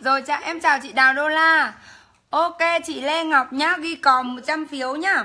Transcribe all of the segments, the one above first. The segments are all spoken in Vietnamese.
Rồi em chào chị Đào Đô La. Ok chị Lê Ngọc nhá, ghi còn 100 phiếu nhá.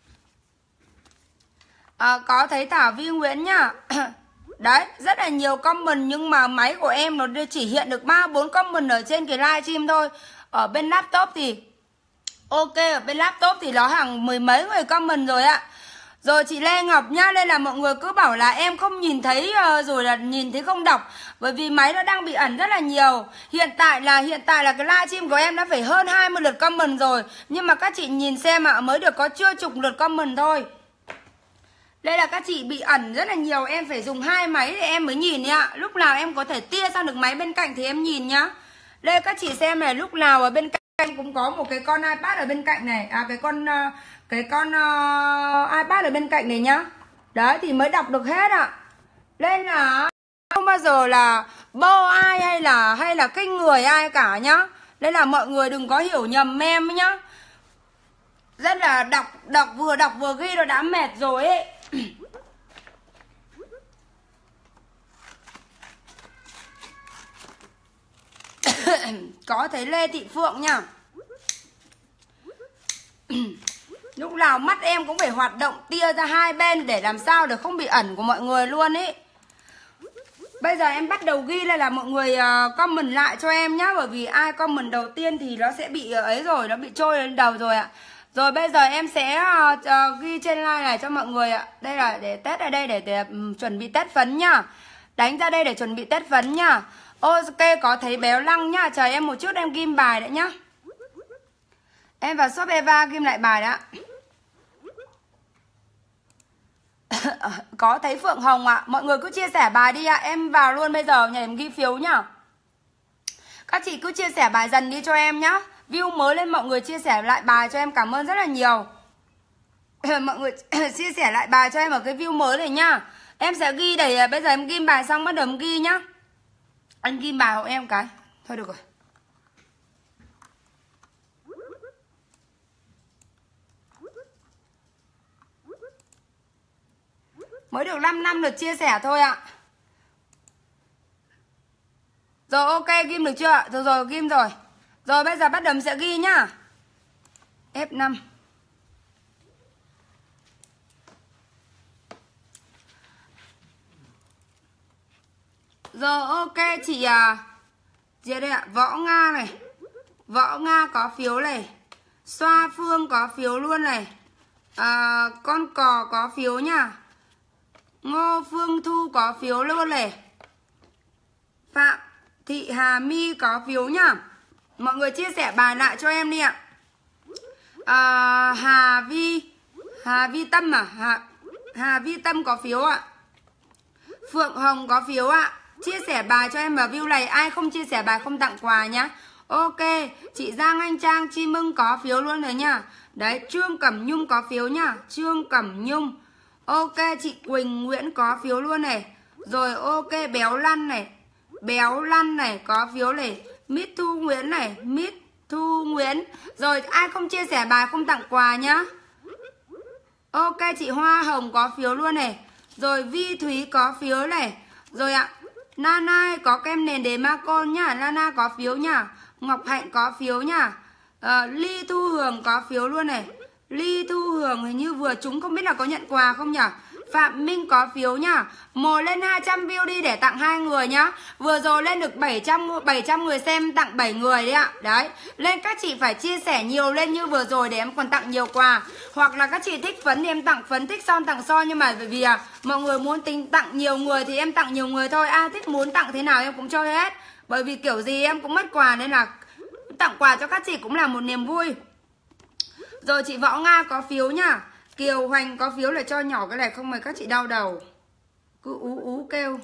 Có thấy Thảo Vi Nguyễn nhá. Đấy, rất là nhiều comment nhưng mà máy của em nó chỉ hiện được 3-4 comment ở trên cái livestream thôi. Ở bên laptop thì ok, ở bên laptop thì nó hàng mười mấy người comment rồi ạ. Rồi chị Lê Ngọc nhá, đây là mọi người cứ bảo là em không nhìn thấy rồi là nhìn thấy không đọc, bởi vì máy nó đang bị ẩn rất là nhiều. Hiện tại là cái livestream của em đã phải hơn 20 lượt comment rồi, nhưng mà các chị nhìn xem ạ, mới được có chưa chục lượt comment thôi. Đây là các chị bị ẩn rất là nhiều, em phải dùng 2 máy để em mới nhìn ạ. Lúc nào em có thể tia sang được máy bên cạnh thì em nhìn nhá. Đây các chị xem này, lúc nào ở bên cạnh cũng có một cái con iPad ở bên cạnh này, cái con iPad ở bên cạnh này nhá. Đấy thì mới đọc được hết ạ. Nên là không bao giờ là bơ ai hay là khinh người ai cả nhá. Nên là mọi người đừng có hiểu nhầm em nhá. Rất là đọc vừa ghi nó đã mệt rồi ấy. Có thấy Lê Thị Phượng nha. Lúc nào mắt em cũng phải hoạt động tia ra hai bên để làm sao để không bị ẩn của mọi người luôn ý. Bây giờ em bắt đầu ghi lên là mọi người comment lại cho em nhá. Bởi vì ai comment đầu tiên thì nó sẽ bị ấy rồi, nó bị trôi lên đầu rồi ạ. Rồi bây giờ em sẽ ghi trên like này cho mọi người ạ. Đây là để test ở đây để chuẩn bị test phấn nhá. Đánh ra đây để chuẩn bị test phấn nhá. Ok, có thấy Béo Lăng nhá. Chờ em một chút em ghim bài đấy nhá. Em vào shop Eva ghim lại bài đã. Có thấy Phượng Hồng ạ. Mọi người cứ chia sẻ bài đi ạ. Em vào luôn bây giờ nhảy em ghi phiếu nhá. Các chị cứ chia sẻ bài dần đi cho em nhá. View mới lên mọi người chia sẻ lại bài cho em, cảm ơn rất là nhiều. Mọi người chia sẻ lại bài cho em ở cái view mới này nhá. Em sẽ ghi để bây giờ em ghim bài xong bắt đầu em ghi nhá. Anh ghim bài hộ em cái. Thôi được rồi. Mới được 5 năm lượt chia sẻ thôi ạ. Rồi ok, ghim được chưa? Rồi ghim rồi. Rồi bây giờ bắt đầu sẽ ghi nhá. F5. Rồi ok chị chị đây ạ, Võ Nga này. Võ Nga có phiếu này. Xoa Phương có phiếu luôn này. Con cò có phiếu nha. Ngô Phương Thu có phiếu luôn này. Phạm Thị Hà My có phiếu nhá. Mọi người chia sẻ bài lại cho em đi ạ. Hà Vi Tâm Hà Vi Tâm có phiếu ạ. Phượng Hồng có phiếu ạ. Chia sẻ bài cho em vào view này. Ai không chia sẻ bài không tặng quà nhá. Ok, chị Giang Anh Trang Chi Mưng có phiếu luôn rồi nhá. Đấy, Trương Cẩm Nhung có phiếu nhá. Trương Cẩm Nhung. Ok, chị Quỳnh Nguyễn có phiếu luôn này. Rồi ok, Béo Lăn này có phiếu này. Mít Thu Nguyễn này, Mít Thu Nguyễn. Rồi ai không chia sẻ bài không tặng quà nhá. Ok, chị Hoa Hồng có phiếu luôn này. Rồi Vi Thúy có phiếu này. Rồi ạ, Nana có kem nền để ma con nhá. Nana có phiếu nhá. Ngọc Hạnh có phiếu nhá. Ly Thu Hường có phiếu luôn này. Ly Thu Hường hình như vừa trúng, không biết là có nhận quà không nhỉ. Phạm Minh có phiếu nhá. Mồ lên 200 view đi để tặng 2 người nhá. Vừa rồi lên được 700 người xem, tặng 7 người đấy ạ. Đấy, lên các chị phải chia sẻ nhiều lên như vừa rồi để em còn tặng nhiều quà. Hoặc là các chị thích phấn thì em tặng phấn, thích son tặng son. Nhưng mà bởi vì mọi người muốn tặng nhiều người thì em tặng nhiều người thôi. Ai thích muốn tặng thế nào em cũng cho hết. Bởi vì kiểu gì em cũng mất quà, nên là tặng quà cho các chị cũng là một niềm vui. Rồi chị Võ Nga có phiếu nhá. Kiều Hoành có phiếu, là cho nhỏ cái này không mời các chị đau đầu. Cứ ú kêu.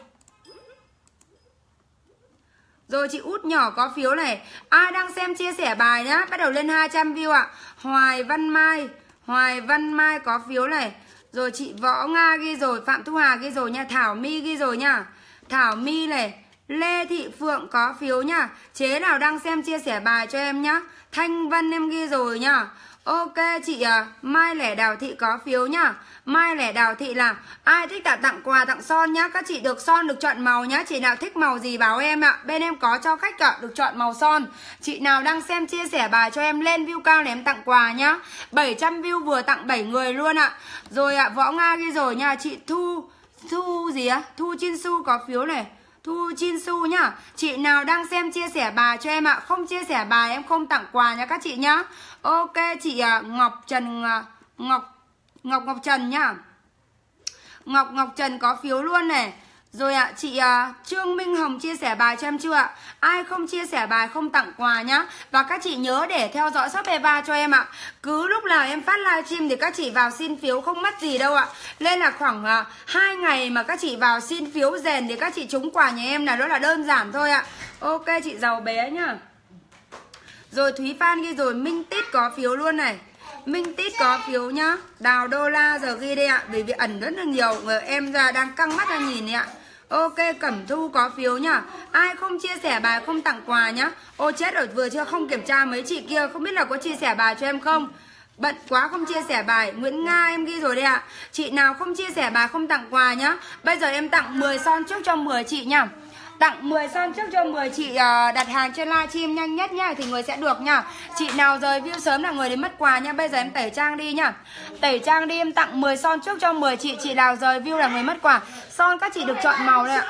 Rồi chị Út nhỏ có phiếu này. Ai đang xem chia sẻ bài nhá. Bắt đầu lên 200 view ạ. Hoài Văn Mai có phiếu này. Rồi chị Võ Nga ghi rồi. Phạm Thu Hà ghi rồi nha. Thảo My ghi rồi nha. Thảo My này. Lê Thị Phượng có phiếu nha. Chế nào đang xem chia sẻ bài cho em nhá. Thanh Vân em ghi rồi nhá. Ok chị Mai Lẻ Đào Thị có phiếu nhá. Mai Lẻ Đào Thị là ai thích tặng quà tặng son nhá. Các chị được son được chọn màu nhá. Chị nào thích màu gì báo em ạ. Bên em có cho khách được chọn màu son. Chị nào đang xem chia sẻ bài cho em lên view cao để em tặng quà nhá. 700 view vừa tặng 7 người luôn ạ. Rồi Võ Nga ghi rồi nha. Chị Thu gì á? Thu Chin Su có phiếu này. Thu Chin Su nhá. Chị nào đang xem chia sẻ bài cho em ạ. Không chia sẻ bài em không tặng quà nha các chị nhá. Ok chị Ngọc Trần Ngọc Trần nhá. Ngọc Trần có phiếu luôn này. Rồi chị Trương Minh Hồng chia sẻ bài cho em chưa ạ? Ai không chia sẻ bài không tặng quà nhá. Và các chị nhớ để theo dõi shop Eva cho em ạ. Cứ lúc nào em phát livestream thì các chị vào xin phiếu không mất gì đâu ạ. Nên là khoảng 2 ngày mà các chị vào xin phiếu rèn thì các chị trúng quà nhà em là đó là đơn giản thôi ạ. Ok chị Giàu Bé nhá. Rồi Thúy Phan ghi rồi. Minh Tít có phiếu luôn này. Minh Tít có phiếu nhá. Đào Đô La giờ ghi đây ạ. Bởi vì ẩn rất là nhiều người em ra đang căng mắt ra nhìn đấy ạ. Ok Cẩm Thu có phiếu nhá. Ai không chia sẻ bài không tặng quà nhá. Ô chết rồi vừa chưa không kiểm tra mấy chị kia. Không biết là có chia sẻ bài cho em không. Bận quá không chia sẻ bài. Nguyễn Nga em ghi rồi đây ạ. Chị nào không chia sẻ bài không tặng quà nhá. Bây giờ em tặng 10 son trước cho 10 chị nhá. Tặng 10 son trước cho 10 chị đặt hàng trên livestream nhanh nhất nha thì người sẽ được nha. Chị nào rời view sớm là người đến mất quà nha. Bây giờ em tẩy trang đi nha. Tẩy trang đi em tặng 10 son trước cho 10 chị. Chị nào rời view là người mất quà. Son các chị được chọn màu đây ạ.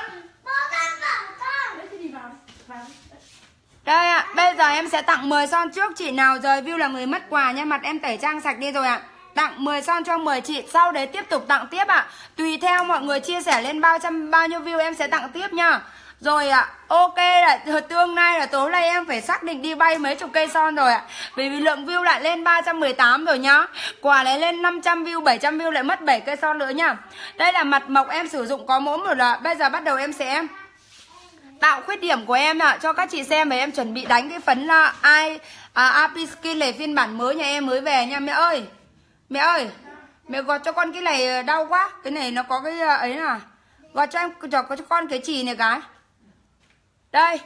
Đây ạ, bây giờ em sẽ tặng 10 son trước. Chị nào rời view là người mất quà nha. Mặt em tẩy trang sạch đi rồi ạ. Tặng 10 son cho 10 chị. Sau đấy tiếp tục tặng tiếp ạ. Tùy theo mọi người chia sẻ lên bao nhiêu view em sẽ tặng tiếp nha. Rồi ok là tương nay là tối nay em phải xác định đi bay mấy chục cây son rồi ạ. Vì lượng view lại lên 318 rồi nhá. Quả lại lên 500 view, 700 view lại mất 7 cây son nữa nhá. Đây là mặt mộc em sử dụng có mỗi một là bây giờ bắt đầu em sẽ tạo khuyết điểm của em ạ cho các chị xem. Và em chuẩn bị đánh cái phấn là AP Skin này phiên bản mới nhà em mới về nha mẹ ơi. Mẹ ơi, mẹ gọt cho con cái này đau quá. Cái này nó có cái ấy là gọt cho em cho con cái chì này cái. Đây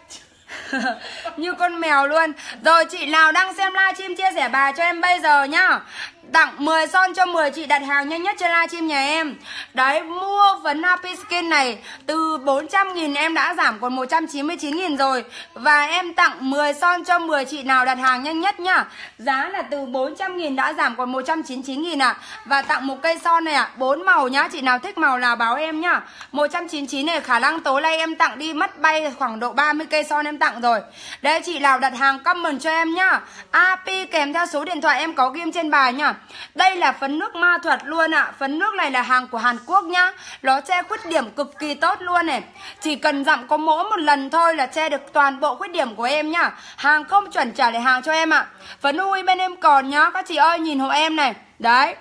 như con mèo luôn. Rồi chị nào đang xem livestream chia sẻ bài cho em bây giờ nhá. Tặng 10 son cho 10 chị đặt hàng nhanh nhất trên livestream nhà em. Đấy, mua phấn Happy Skin này từ 400.000 em đã giảm còn 199.000 rồi. Và em tặng 10 son cho 10 chị nào đặt hàng nhanh nhất nhá. Giá là từ 400.000 đã giảm còn 199.000 ạ. Và tặng một cây son này ạ, 4 màu nhá. Chị nào thích màu nào báo em nhá. 199 này khả năng tối nay em tặng đi mất bay khoảng độ 30 cây son em tặng rồi. Đấy, chị nào đặt hàng comment cho em nhá. AP kèm theo số điện thoại em có ghim trên bài nhá. Đây là phấn nước ma thuật luôn ạ. Phấn nước này là hàng của Hàn Quốc nhá. Nó che khuyết điểm cực kỳ tốt luôn này. Chỉ cần dặm có mỗi một lần thôi là che được toàn bộ khuyết điểm của em nhá. Hàng không chuẩn trả lại hàng cho em ạ. Phấn ui bên em còn nhá. Các chị ơi nhìn hộ em này. Đấy,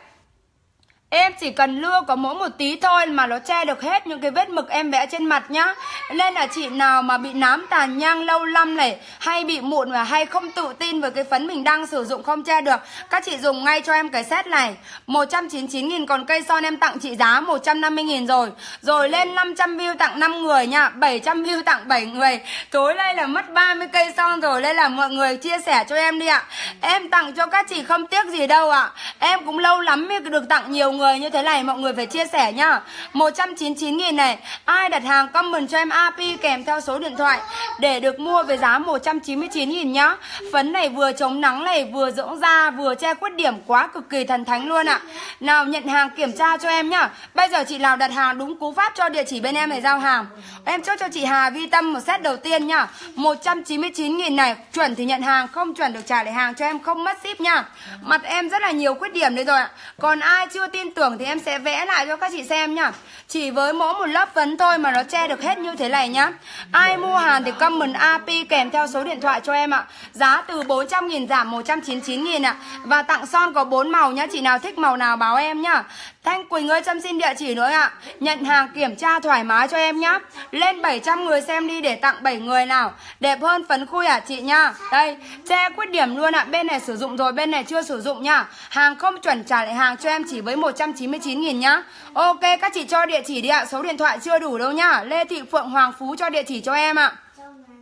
em chỉ cần lưa có mỗi một tí thôi mà nó che được hết những cái vết mực em vẽ trên mặt nhá. Nên là chị nào mà bị nám tàn nhang lâu năm này, hay bị mụn và hay không tự tin với cái phấn mình đang sử dụng không che được, các chị dùng ngay cho em cái set này 199.000. Còn cây son em tặng chị giá 150.000 rồi. Rồi lên 500 view tặng 5 người nha, 700 view tặng 7 người. Tối nay là mất 30 cây son rồi. Nên là mọi người chia sẻ cho em đi ạ. Em tặng cho các chị không tiếc gì đâu ạ. Em cũng lâu lắm mới được tặng nhiều người như thế này, mọi người phải chia sẻ nhá. 199.000 này. Ai đặt hàng comment cho em AP kèm theo số điện thoại để được mua với giá 199.000 nhá. Phấn này vừa chống nắng này, vừa dưỡng da, vừa che khuyết điểm, quá cực kỳ thần thánh luôn ạ. Nào nhận hàng kiểm tra cho em nhá. Bây giờ chị nào đặt hàng đúng cú pháp cho địa chỉ bên em để giao hàng. Em chốt cho chị Hà Vi Tâm một set đầu tiên nhá. 199.000 này, chuẩn thì nhận hàng, không chuẩn được trả lại hàng cho em, không mất ship nhá. Mặt em rất là nhiều khuyết điểm đấy rồi ạ. Còn ai chưa tin tưởng thì em sẽ vẽ lại cho các chị xem nhá. Chỉ với mỗi một lớp phấn thôi mà nó che được hết như thế này nhá. Ai mua hàng thì comment AP kèm theo số điện thoại cho em ạ. Giá từ 400.000 giảm 199.000 ạ. Và tặng son có 4 màu nhá. Chị nào thích màu nào báo em nhá. Thanh Quỳnh ơi cho em xin địa chỉ nữa ạ. Nhận hàng kiểm tra thoải mái cho em nhá. Lên 700 người xem đi để tặng 7 người nào. Đẹp hơn phấn khui à chị nhá. Đây, che khuyết điểm luôn ạ. Bên này sử dụng rồi, bên này chưa sử dụng nhá. Hàng không chuẩn trả lại hàng cho em chỉ với 199.000 nhá. Ok, các chị cho địa chỉ đi ạ. Số điện thoại chưa đủ đâu nhá. Lê Thị Phượng Hoàng Phú cho địa chỉ cho em ạ.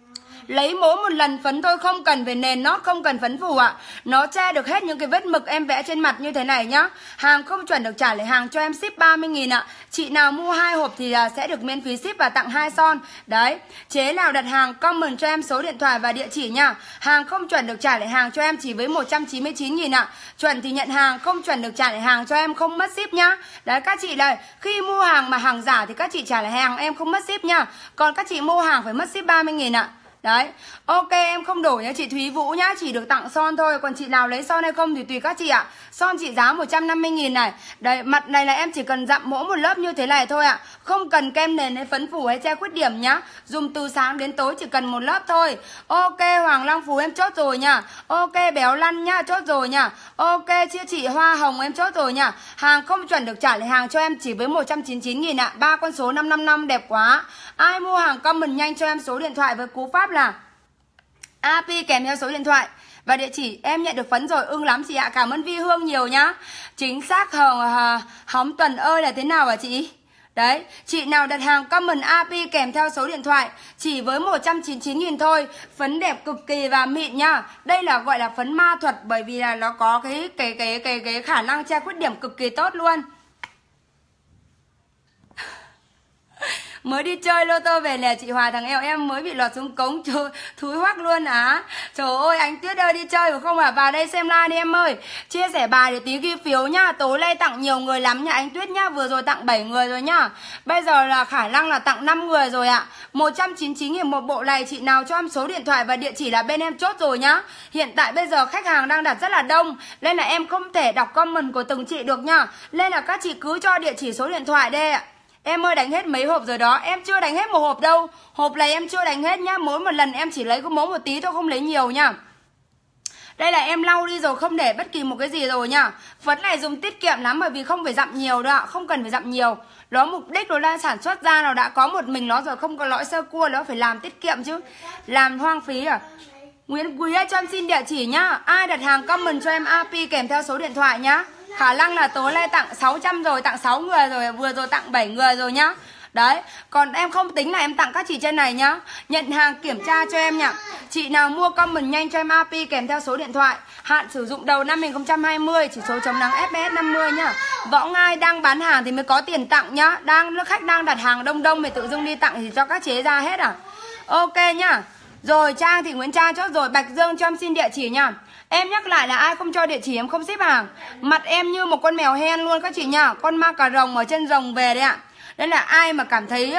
Lấy mỗi một lần phấn thôi, không cần phải nền nót, không cần phấn phủ ạ. Nó che được hết những cái vết mực em vẽ trên mặt như thế này nhá. Hàng không chuẩn được trả lại hàng cho em ship 30.000 ạ. Chị nào mua 2 hộp thì sẽ được miễn phí ship và tặng 2 son. Đấy, chế nào đặt hàng comment cho em số điện thoại và địa chỉ nha. Hàng không chuẩn được trả lại hàng cho em chỉ với 199.000 ạ. Chuẩn thì nhận hàng, không chuẩn được trả lại hàng cho em, không mất ship nhá. Đấy các chị đây, khi mua hàng mà hàng giả thì các chị trả lại hàng em không mất ship nhá. Còn các chị mua hàng phải mất ship 30.000 ạ. Đấy, ok em không đổi nhá chị Thúy Vũ nhá, chỉ được tặng son thôi. Còn chị nào lấy son hay không thì tùy các chị ạ. Son trị giá 150.000 này. Đấy, mặt này là em chỉ cần dặm mỗi một lớp như thế này thôi ạ. Không cần kem nền hay phấn phủ hay che khuyết điểm nhá. Dùng từ sáng đến tối chỉ cần một lớp thôi. Ok Hoàng Long Phú em chốt rồi nhá. Ok Béo Lăn nhá, chốt rồi nhá. Ok chia chị Hoa Hồng em chốt rồi nhá. Hàng không chuẩn được trả lại hàng cho em chỉ với 199.000 ạ. 3 con số 555 đẹp quá. Ai mua hàng comment nhanh cho em số điện thoại với cú pháp là AP kèm theo số điện thoại và địa chỉ. Em nhận được phấn rồi, ưng lắm chị ạ. Cảm ơn Vi Hương nhiều nhá. Chính xác Hóng Tuần ơi là thế nào hả chị? Đấy, chị nào đặt hàng comment AP kèm theo số điện thoại chỉ với 199.000 thôi. Phấn đẹp cực kỳ và mịn nhá. Đây là gọi là phấn ma thuật bởi vì là nó có cái khả năng che khuyết điểm cực kỳ tốt luôn. Mới đi chơi lô tô về nè chị Hòa, thằng em mới bị lọt xuống cống thúi hoắc luôn á. Trời ơi anh Tuyết ơi, đi chơi phải không à? Vào đây xem like đi em ơi. Chia sẻ bài để tí ghi phiếu nhá. Tối nay tặng nhiều người lắm nha anh Tuyết nhá. Vừa rồi tặng 7 người rồi nhá. Bây giờ là khả năng là tặng 5 người rồi ạ. 199.000 một bộ này. Chị nào cho em số điện thoại và địa chỉ là bên em chốt rồi nhá. Hiện tại bây giờ khách hàng đang đặt rất là đông nên là em không thể đọc comment của từng chị được nhá. Nên là các chị cứ cho địa chỉ số điện thoại đây ạ. Em ơi đánh hết mấy hộp rồi đó. Em chưa đánh hết một hộp đâu. Hộp này em chưa đánh hết nhá. Mỗi một lần em chỉ lấy có mỗi một tí thôi, không lấy nhiều nhá. Đây là em lau đi rồi, không để bất kỳ một cái gì rồi nhá. Phấn này dùng tiết kiệm lắm bởi vì không phải dặm nhiều đâu ạ. Không cần phải dặm nhiều. Nó mục đích nó đang sản xuất ra nó đã có một mình nó rồi, không có lõi sơ cua, nó phải làm tiết kiệm chứ. Làm hoang phí à. Nguyễn Quý ơi cho em xin địa chỉ nhá. Ai đặt hàng comment cho em AP kèm theo số điện thoại nhá. Khả năng là tối nay tặng 600 rồi, tặng 6 người rồi, vừa rồi tặng 7 người rồi nhá. Đấy, còn em không tính là em tặng các chị trên này nhá. Nhận hàng kiểm tra cho em nhá. Chị nào mua comment nhanh cho em AP kèm theo số điện thoại. Hạn sử dụng đầu năm 2020, chỉ số chống nắng FPS 50 nhá. Võ Ngai đang bán hàng thì mới có tiền tặng nhá. Khách đang đặt hàng đông đông mày tự dưng đi tặng thì cho các chế ra hết à. Ok nhá. Rồi Trang thì Nguyễn Trang chốt rồi. Bạch Dương cho em xin địa chỉ nhá. Em nhắc lại là ai không cho địa chỉ em không ship hàng. Mặt em như một con mèo hen luôn các chị nhá. Con ma cà rồng ở chân rồng về đấy ạ. Nên là ai mà cảm thấy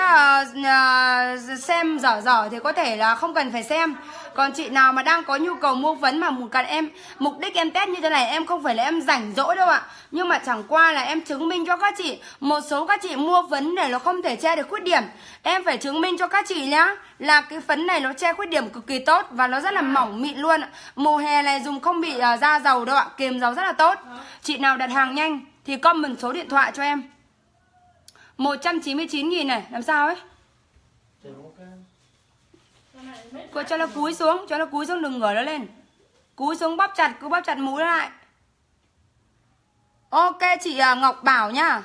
xem dở thì có thể là không cần phải xem. Còn chị nào mà đang có nhu cầu mua phấn mà mục đích em test như thế này, em không phải là em rảnh rỗi đâu ạ. Nhưng mà chẳng qua là em chứng minh cho các chị. Một số các chị mua phấn này nó không thể che được khuyết điểm. Em phải chứng minh cho các chị nhá là cái phấn này nó che khuyết điểm cực kỳ tốt và nó rất là mỏng mịn luôn. Mùa hè này dùng không bị da dầu đâu ạ, kiềm dầu rất là tốt. Chị nào đặt hàng nhanh thì comment số điện thoại cho em. 199.000 này, làm sao ấy? Cô cho nó cúi xuống, đừng ngửa nó lên. Cúi xuống bóp chặt, cứ bóp chặt mũi lại. Ok chị Ngọc Bảo nhá.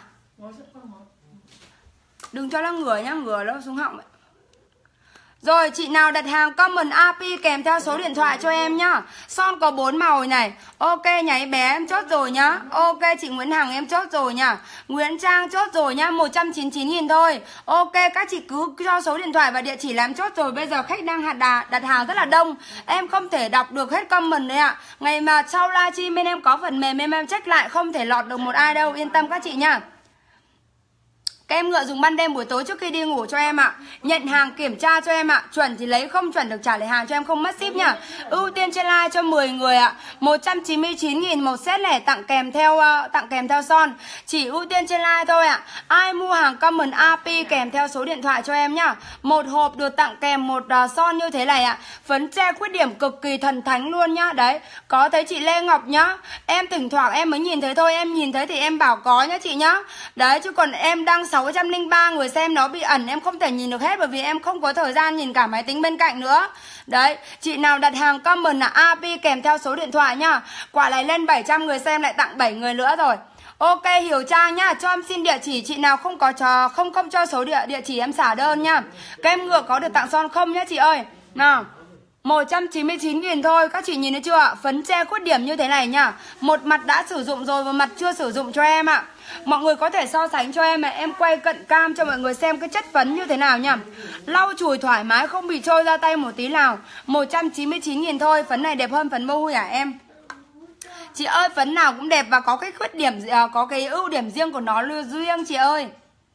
Đừng cho nó ngửa nhá, ngửa nó xuống họng ấy. Rồi chị nào đặt hàng comment AP kèm theo số điện thoại cho em nhá. Son có 4 màu này. Ok nháy bé em chốt rồi nhá. Ok chị Nguyễn Hằng em chốt rồi nhá. Nguyễn Trang chốt rồi nhá. 199.000 thôi. Ok các chị cứ cho số điện thoại và địa chỉ làm chốt rồi. Bây giờ khách đang đặt hàng rất là đông. Em không thể đọc được hết comment đấy ạ. Ngày mà sau livestream bên em có phần mềm em check lại, không thể lọt được một ai đâu. Yên tâm các chị nhá. Kem ngựa dùng ban đêm buổi tối trước khi đi ngủ cho em ạ. Nhận hàng kiểm tra cho em ạ. Chuẩn thì lấy, không chuẩn được trả lại hàng cho em, không mất ship nhá. Ưu tiên trên like cho 10 người ạ. 199.000 một set lẻ tặng kèm theo son. Chỉ ưu tiên trên like thôi ạ. Ai mua hàng comment AP kèm theo số điện thoại cho em nhá. Một hộp được tặng kèm một son như thế này ạ. Phấn che khuyết điểm cực kỳ thần thánh luôn nhá. Đấy, có thấy chị Lê Ngọc nhá. Em thỉnh thoảng em mới nhìn thấy thôi, em nhìn thấy thì em bảo có nhá chị nhá. Đấy chứ còn em đang 603 người xem nó bị ẩn, em không thể nhìn được hết bởi vì em không có thời gian nhìn cả máy tính bên cạnh nữa. Đấy, chị nào đặt hàng comment là AP kèm theo số điện thoại nhá. Quả này lên 700 người xem lại tặng 7 người nữa rồi. Ok Hiểu Trang nhá, cho em xin địa chỉ. Chị nào không cho số địa chỉ em xả đơn nhá. Kem ngược có được tặng son không nhá chị ơi. Nào. 199.000 thôi. Các chị nhìn thấy chưa ạ? Phấn che khuyết điểm như thế này nhá. Một mặt đã sử dụng rồi, một mặt chưa sử dụng cho em ạ. Mọi người có thể so sánh cho em ạ. Em quay cận cam cho mọi người xem cái chất phấn như thế nào nhá. Lau chùi thoải mái, không bị trôi ra tay một tí nào. 199.000 thôi. Phấn này đẹp hơn phấn bô hui hả em? Chị ơi, phấn nào cũng đẹp và có cái khuyết điểm, có cái ưu điểm riêng của nó riêng chị ơi.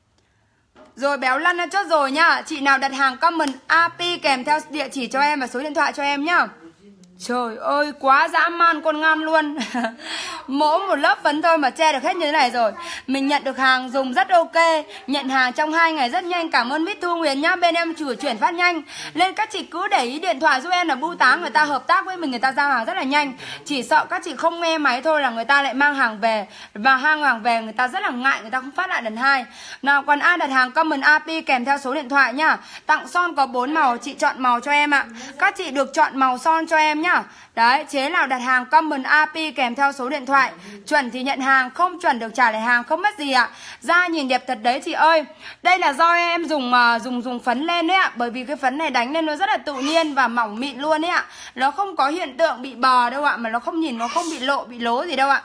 Rồi béo lăn đã chốt rồi nhá. Chị nào đặt hàng comment AP kèm theo địa chỉ cho em và số điện thoại cho em nhá. Trời ơi, quá dã man con ngon luôn. Mỗi một lớp phấn thôi mà che được hết như thế này rồi. Mình nhận được hàng dùng rất ok. Nhận hàng trong 2 ngày rất nhanh. Cảm ơn Mít Thu Huyền nhá. Bên em chuyển phát nhanh. Nên các chị cứ để ý điện thoại giúp em là bưu tá. Người ta hợp tác với mình, người ta giao hàng rất là nhanh. Chỉ sợ các chị không nghe máy thôi là người ta lại mang hàng về. Và hàng về người ta rất là ngại, người ta không phát lại lần 2. Nào còn ai đặt hàng comment AP kèm theo số điện thoại nhá. Tặng son có 4 màu, chị chọn màu cho em ạ. Các chị được chọn màu son cho em nhá. Đấy, chế nào đặt hàng comment AP kèm theo số điện thoại. Chuẩn thì nhận hàng, không chuẩn được trả lại hàng, không mất gì ạ. Da nhìn đẹp thật đấy chị ơi. Đây là do em dùng phấn lên đấy ạ. Bởi vì cái phấn này đánh lên nó rất là tự nhiên và mỏng mịn luôn đấy ạ. Nó không có hiện tượng bị bò đâu ạ. Mà nó không nhìn, nó không bị lộ, bị lố gì đâu ạ.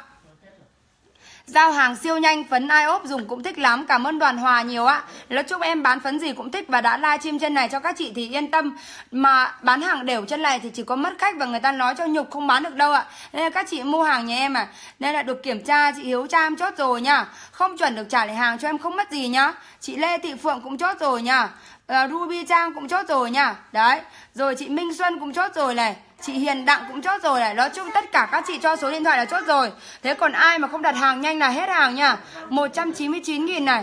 Giao hàng siêu nhanh, phấn iOp dùng cũng thích lắm. Cảm ơn Đoàn Hòa nhiều ạ. Nói chung em bán phấn gì cũng thích và đã livestream trên này cho các chị thì yên tâm. Mà bán hàng đều trên này thì chỉ có mất khách và người ta nói cho nhục không bán được đâu ạ. Nên là các chị mua hàng nhà em à. Nên là được kiểm tra, chị Hiếu Tra em chốt rồi nhá. Không chuẩn được trả lại hàng cho em không mất gì nhá. Chị Lê Thị Phượng cũng chốt rồi nhá. Ruby Trang cũng chốt rồi nhá. Đấy. Rồi chị Minh Xuân cũng chốt rồi này. Chị Hiền Đặng cũng chốt rồi này. Nói chung tất cả các chị cho số điện thoại là chốt rồi. Thế còn ai mà không đặt hàng nhanh là hết hàng nha. 199.000 này.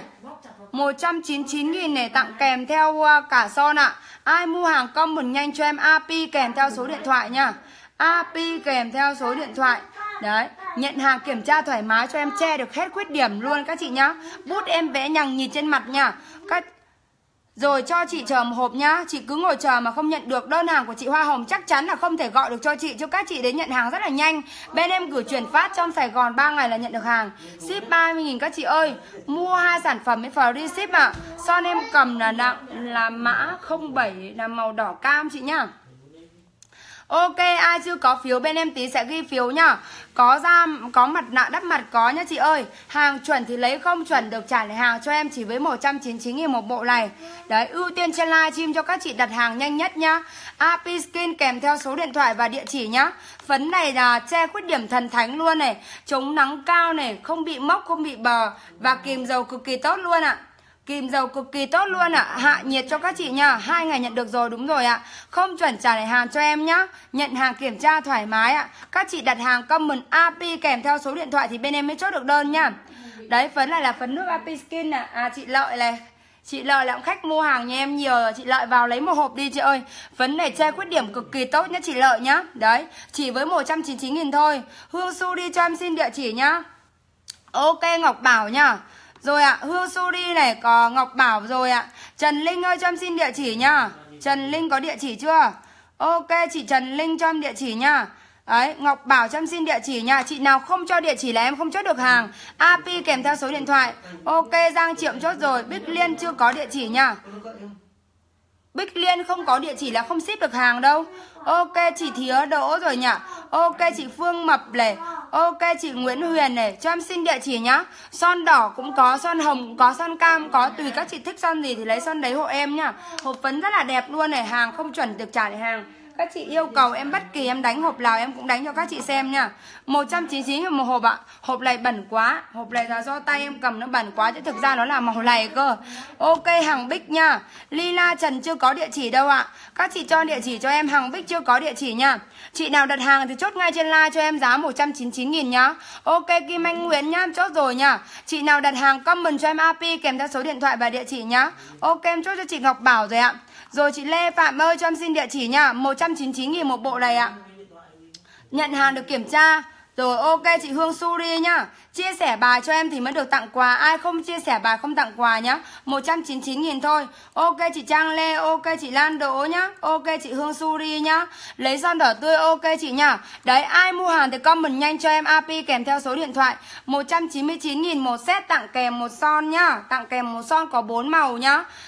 199.000 này, tặng kèm theo cả son ạ. Ai mua hàng comment nhanh cho em AP kèm theo số điện thoại nha. AP kèm theo số điện thoại. Đấy, nhận hàng kiểm tra thoải mái cho em che được hết khuyết điểm luôn các chị nhá. Bút em vẽ nhằng nhìn trên mặt nha. Rồi cho chị chờ một hộp nhá. Chị cứ ngồi chờ mà không nhận được đơn hàng của chị Hoa Hồng chắc chắn là không thể gọi được cho chị. Chứ các chị đến nhận hàng rất là nhanh. Bên em gửi chuyển phát trong Sài Gòn 3 ngày là nhận được hàng. Ship 30.000 các chị ơi. Mua 2 sản phẩm mới free ship ạ. Son em cầm là mã 07 là màu đỏ cam chị nhá. Ok, ai chưa có phiếu bên em tí sẽ ghi phiếu nhá. Có mặt nạ đắp mặt có nhá chị ơi. Hàng chuẩn thì lấy, không chuẩn được trả lại hàng cho em chỉ với 199.000 một bộ này. Đấy, ưu tiên trên livestream cho các chị đặt hàng nhanh nhất nhá. AP Skin kèm theo số điện thoại và địa chỉ nhá. Phấn này là che khuyết điểm thần thánh luôn này. Chống nắng cao này, không bị mốc, không bị bờ. Và kìm dầu cực kỳ tốt luôn ạ. Kìm dầu cực kỳ tốt luôn ạ. Hạ nhiệt cho các chị nha. 2 ngày nhận được rồi, đúng rồi ạ. Không chuẩn trả lại hàng cho em nhá. Nhận hàng kiểm tra thoải mái ạ. Các chị đặt hàng comment AP kèm theo số điện thoại thì bên em mới chốt được đơn nhá. Đấy, phấn này là phấn nước AP Skin nè. Chị Lợi này. Chị Lợi là khách mua hàng nhà em nhiều rồi. Chị Lợi vào lấy một hộp đi chị ơi. Phấn này che khuyết điểm cực kỳ tốt nhá chị Lợi nhá. Đấy, chỉ với 199.000 thôi. Hương Su đi cho em xin địa chỉ nhá. Ok, Ngọc Bảo nhá. Rồi ạ, Hương Suri này có Ngọc Bảo rồi ạ. Trần Linh ơi cho em xin địa chỉ nhá. Trần Linh có địa chỉ chưa? Ok, chị Trần Linh cho em địa chỉ nhá. Đấy, Ngọc Bảo cho em xin địa chỉ nha. Chị nào không cho địa chỉ là em không chốt được hàng. AP kèm theo số điện thoại. Ok, Giang Triệu chốt rồi. Bích Liên chưa có địa chỉ nha. Bích Liên không có địa chỉ là không ship được hàng đâu. Ok, chị Thía Đỗ rồi nhỉ. Ok, chị Phương Mập này. Ok, chị Nguyễn Huyền này. Cho em xin địa chỉ nhá. Son đỏ cũng có, son hồng cũng có, son cam có. Tùy các chị thích son gì thì lấy son đấy hộ em nhá. Hộp phấn rất là đẹp luôn này. Hàng không chuẩn được trả lại hàng. Các chị yêu cầu em bất kỳ em đánh hộp nào em cũng đánh cho các chị xem nha. 199.000 một hộp ạ. Hộp này bẩn quá. Hộp này là do tay em cầm nó bẩn quá chứ thực ra nó là màu này cơ. Ok, Hằng Bích nha. Lila Trần chưa có địa chỉ đâu ạ. Các chị cho địa chỉ cho em. Hằng Bích chưa có địa chỉ nha. Chị nào đặt hàng thì chốt ngay trên live cho em giá 199.000 nhá. Ok, Kim Anh Nguyễn nhá, chốt rồi nhá. Chị nào đặt hàng comment cho em AP kèm theo số điện thoại và địa chỉ nhá. Ok, em chốt cho chị Ngọc Bảo rồi ạ. Rồi chị Lê Phạm ơi cho em xin địa chỉ nha. 199.000 một bộ này ạ. Nhận hàng được kiểm tra. Rồi ok, chị Hương Suri nhá. Chia sẻ bài cho em thì mới được tặng quà. Ai không chia sẻ bài không tặng quà nhá. 199.000 thôi. Ok, chị Trang Lê. Ok, chị Lan Đỗ nhá. Ok, chị Hương Suri nhá. Lấy son đỏ tươi. Ok chị nhá. Đấy, ai mua hàng thì comment nhanh cho em AP kèm theo số điện thoại. 199.000 một set, tặng kèm một son nhá. Tặng kèm một son có 4 màu nhá.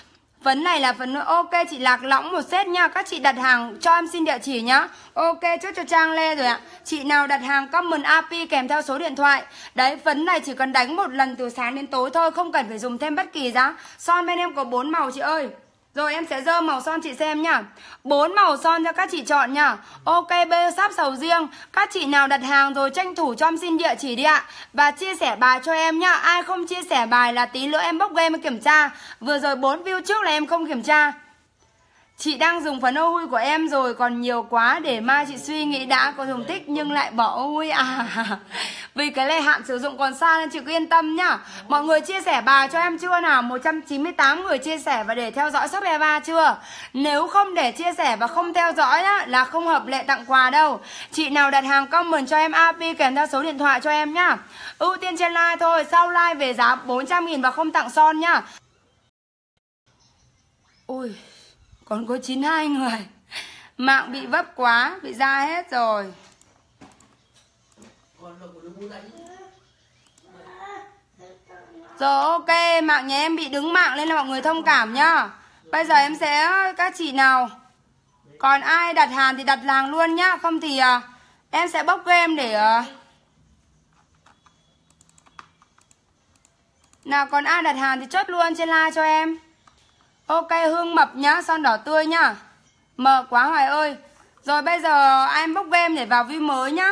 Phấn này là phấn ok chị Lạc Lõng một set nha. Các chị đặt hàng cho em xin địa chỉ nhá. Ok chốt cho Trang Lê rồi ạ. Chị nào đặt hàng comment AP kèm theo số điện thoại. Đấy, phấn này chỉ cần đánh một lần từ sáng đến tối thôi, không cần phải dùng thêm bất kỳ giá. Son bên em có 4 màu chị ơi. Rồi em sẽ dơ màu son chị xem nhá. 4 màu son cho các chị chọn nhá. Ok, bê sáp sầu riêng. Các chị nào đặt hàng rồi tranh thủ cho em xin địa chỉ đi ạ. Và chia sẻ bài cho em nhá. Ai không chia sẻ bài là tí nữa em bóc game em kiểm tra. Vừa rồi 4 view trước là em không kiểm tra. Chị đang dùng phấn ô hui của em rồi, còn nhiều quá để mai chị suy nghĩ đã, có dùng thích nhưng lại bỏ ô hui à. Vì cái này hạn sử dụng còn xa nên chị cứ yên tâm nhá. Mọi người chia sẻ bài cho em chưa nào? 198 người chia sẻ và để theo dõi shop Eva chưa? Nếu không để chia sẻ và không theo dõi á, là không hợp lệ tặng quà đâu. Chị nào đặt hàng comment cho em AP kèm theo số điện thoại cho em nhá. Ưu tiên trên live thôi, sau live về giá 400.000 và không tặng son nhá. Ôi, còn có 92 người. Mạng bị vấp quá, bị ra hết rồi. Rồi ok, mạng nhà em bị đứng mạng nên là mọi người thông cảm nhá. Bây giờ em sẽ, các chị nào còn ai đặt hàng thì đặt hàng luôn nhá. Không thì em sẽ bóc game để nào còn ai đặt hàng thì chốt luôn trên live cho em. Ok, Hương Mập nhá, son đỏ tươi nhá. Mờ quá Hoài ơi. Rồi bây giờ em bóc game để vào view mới nhá.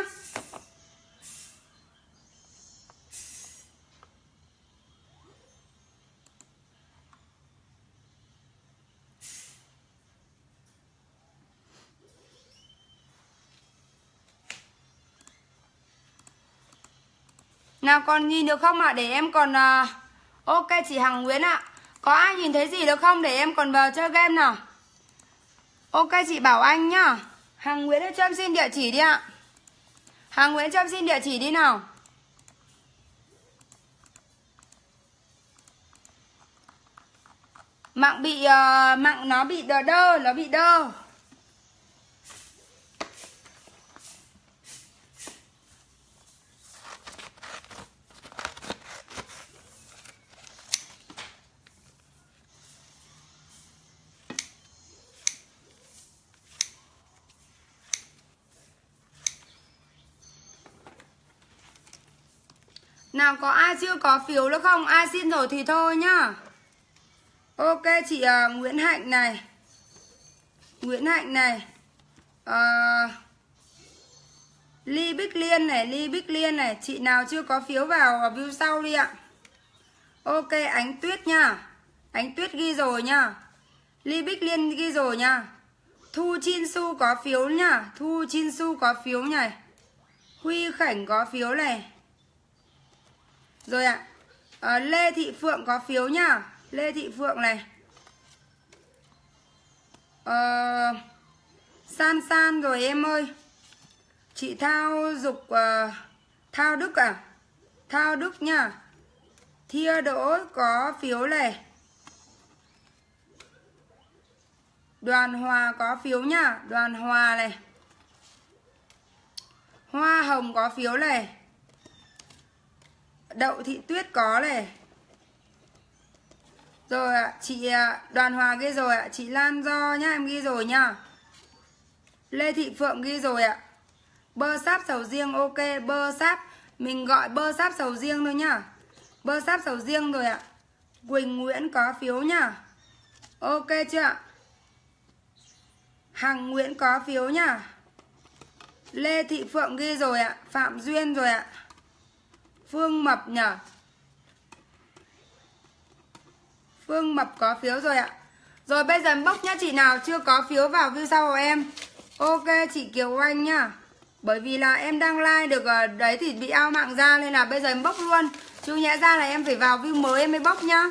Nào còn nhìn được không ạ? Để em còn ok chị Hằng Nguyễn ạ. Có ai nhìn thấy gì được không? Để em còn vào chơi game nào. Ok chị Bảo Anh nhá. Hằng Nguyễn cho em xin địa chỉ đi ạ. Hằng Nguyễn cho em xin địa chỉ đi nào. Mạng bị mạng nó bị đơ, nó bị đơ. Nào có ai chưa có phiếu nữa không? Ai xin rồi thì thôi nhá. Ok chị Nguyễn Hạnh này. Nguyễn Hạnh này. Ly Bích Liên này, Ly Bích Liên này. Chị nào chưa có phiếu vào view sau đi ạ. Ok, Ánh Tuyết nha. Ánh Tuyết ghi rồi nha. Ly Bích Liên ghi rồi nha. Thu Chin Su có phiếu nha. Thu Chin Su có phiếu này. Huy Khảnh có phiếu này. Rồi ạ. Lê Thị Phượng có phiếu nhá. Lê Thị Phượng này. San San rồi em ơi. Chị Thao Dục Thao Đức à? Thao Đức nhá. Thia Đỗ có phiếu này. Đoàn Hòa có phiếu nhá. Đoàn Hòa này. Hoa Hồng có phiếu này. Đậu Thị Tuyết có này. Rồi ạ, chị Đoàn Hòa ghi rồi ạ. Chị Lan Do nhá, em ghi rồi nhá. Lê Thị Phượng ghi rồi ạ. Bơ sáp sầu riêng, ok. Bơ sáp, mình gọi bơ sáp sầu riêng thôi nhá. Bơ sáp sầu riêng rồi ạ. Quỳnh Nguyễn có phiếu nhá. Ok chưa ạ? Hằng Nguyễn có phiếu nhá. Lê Thị Phượng ghi rồi ạ. Phạm Duyên rồi ạ. Phương Mập nhở. Phương Mập có phiếu rồi ạ. Rồi bây giờ em bốc nhá. Chị nào chưa có phiếu vào view sau của em. Ok chị Kiều Anh nhá. Bởi vì là em đang like được đấy thì bị ao mạng ra. Nên là bây giờ em bốc luôn. Chứ nhẽ ra là em phải vào view mới em mới bốc nhá.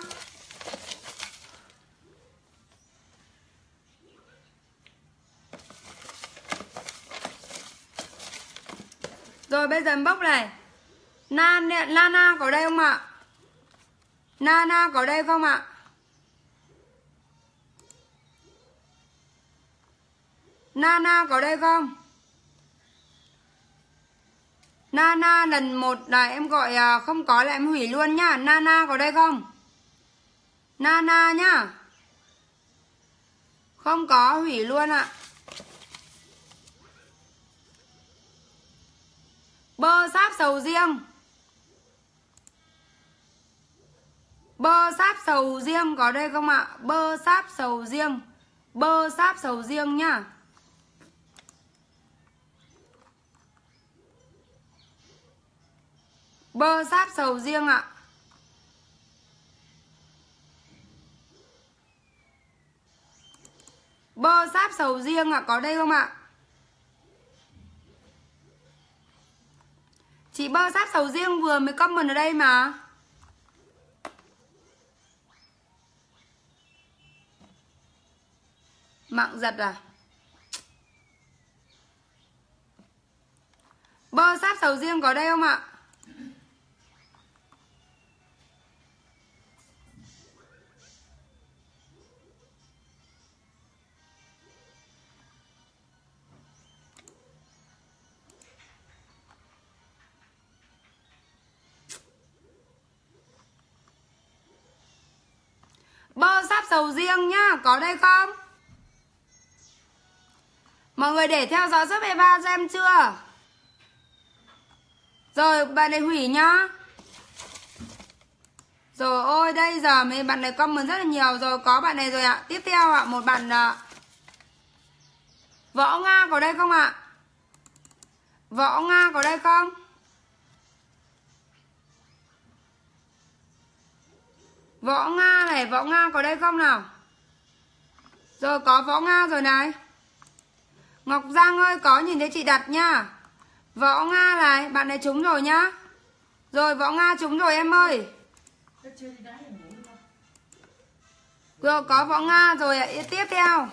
Rồi bây giờ em bốc này. Nana có đây không ạ? Nana có đây không ạ? Nana có đây không? Nana lần 1 là em gọi không có là em hủy luôn nhá. Nana có đây không? Nana nhá. Không có, hủy luôn ạ. Bơ sáp sầu riêng. Bơ sáp sầu riêng có đây không ạ? Bơ sáp sầu riêng. Bơ sáp sầu riêng nhá. Bơ sáp sầu riêng ạ. Bơ sáp sầu riêng ạ, có đây không ạ? Chị bơ sáp sầu riêng vừa mới comment ở đây mà. Mạng giật à? Bơ sáp sầu riêng có đây không ạ? Bơ sáp sầu riêng nhá, có đây không? Mọi người để theo dõi shop Eva cho em chưa? Rồi bạn này hủy nhá. Rồi ôi đây giờ mấy bạn này comment rất là nhiều. Rồi có bạn này rồi ạ. Tiếp theo ạ, một bạn Võ Nga có đây không ạ? Võ Nga có đây không? Võ Nga này, Võ Nga có đây không nào? Rồi có Võ Nga rồi này. Ngọc Giang ơi, có nhìn thấy chị đặt nhá. Võ Nga này, bạn này trúng rồi nhá. Rồi Võ Nga trúng rồi em ơi. Rồi có Võ Nga rồi ạ. Tiếp theo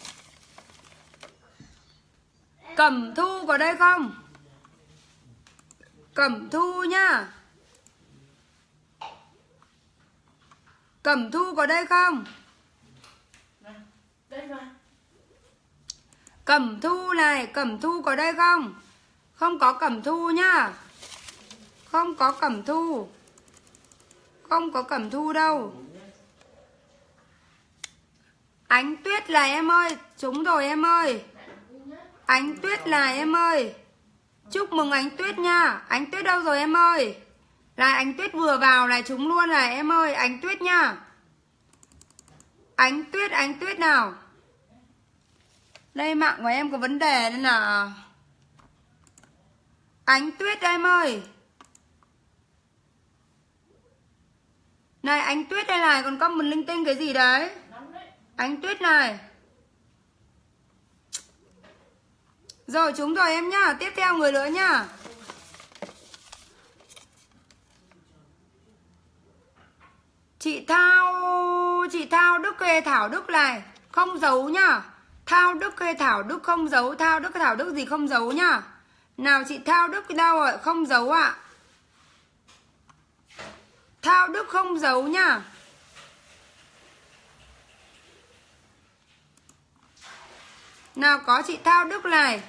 Cẩm Thu có đây không? Cẩm Thu nhá. Cẩm Thu có đây không? Cẩm Thu này, Cẩm Thu có đây không? Không có Cẩm Thu nhá. Không có Cẩm Thu. Không có Cẩm Thu đâu. Ánh Tuyết là em ơi. Trúng rồi em ơi. Ánh Tuyết là em ơi. Chúc mừng Ánh Tuyết nha. Ánh Tuyết đâu rồi em ơi? Là Ánh Tuyết vừa vào này trúng luôn này em ơi. Ánh Tuyết nha. Ánh Tuyết nào. Đây mạng của em có vấn đề nên là Ánh Tuyết em ơi. Này Ánh Tuyết đây này, còn comment linh tinh cái gì đấy? Ánh Tuyết này. Rồi trúng rồi em nhá. Tiếp theo người nữa nhá. Chị Thao Đức hay Thảo Đức này, không giấu nhá. Thao Đức hay Thảo Đức không giấu. Thao Đức hay Thảo Đức gì không giấu nhá. Nào chị Thao Đức đâu rồi? Không giấu ạ. Thao Đức không giấu nhá. Nào có chị Thao Đức này.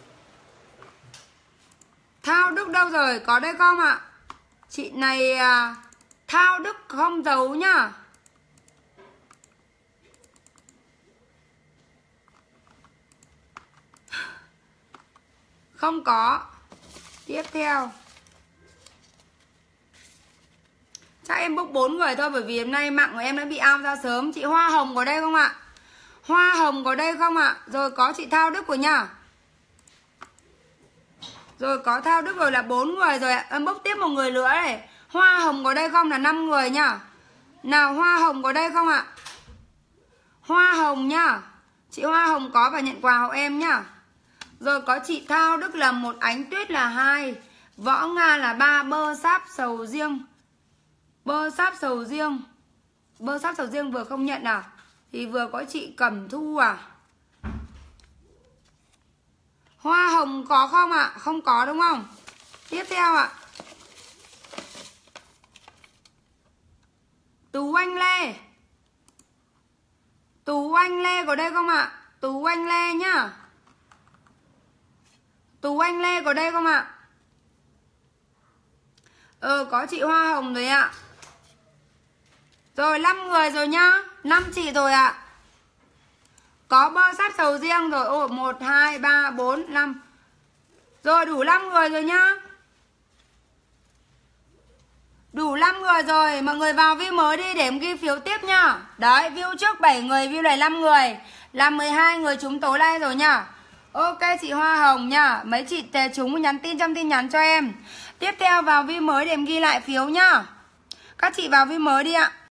Thao Đức đâu rồi? Có đây không ạ? Chị này Thao Đức không giấu nhá. Không có. Tiếp theo chắc em book 4 người thôi, bởi vì hôm nay mạng của em đã bị out ra sớm. Chị Hoa Hồng có đây không ạ? Hoa Hồng có đây không ạ? Rồi có chị Thao Đức rồi nha. Rồi có Thao Đức rồi là 4 người rồi ạ. Em book tiếp một người nữa này. Hoa Hồng có đây không là 5 người nhá. Nào Hoa Hồng có đây không ạ? Hoa Hồng nhá. Chị Hoa Hồng có và nhận quà hộ em nhá. Rồi có chị Thao Đức là 1, Ánh Tuyết là 2, Võ Nga là 3, bơ sáp sầu riêng. Bơ sáp sầu riêng. Bơ sáp sầu riêng vừa không nhận à? Thì vừa có chị Cẩm Thu à? Hoa Hồng có không ạ? Không có đúng không? Tiếp theo ạ. Tú Anh Lê. Tú Anh Lê có đây không ạ? Tú Anh Lê nhá. Tú Anh Lê có đây không ạ? Có chị Hoa Hồng rồi ạ. Rồi 5 người rồi nhá. 5 chị rồi ạ. Có bơ sắt sầu riêng rồi. Ồ, 1, 2, 3, 4, 5. Rồi đủ 5 người rồi nhá. Đủ 5 người rồi. Mọi người vào view mới đi để em ghi phiếu tiếp nhá. Đấy, view trước 7 người, view này 5 người. Là 12 người trúng tối nay rồi nhá. Ok chị Hoa Hồng nhá. Mấy chị tề trúng nhắn tin trong tin nhắn cho em. Tiếp theo vào view mới để em ghi lại phiếu nhá. Các chị vào view mới đi ạ.